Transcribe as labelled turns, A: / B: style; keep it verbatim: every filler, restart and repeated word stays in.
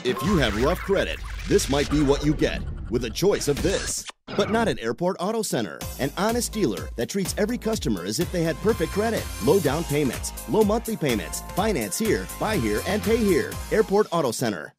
A: If you have rough credit, this might be what you get with a choice of this. But not at Airport Auto Center, an honest dealer that treats every customer as if they had perfect credit. Low down payments, low monthly payments, finance here, buy here, and pay here. Airport Auto Center.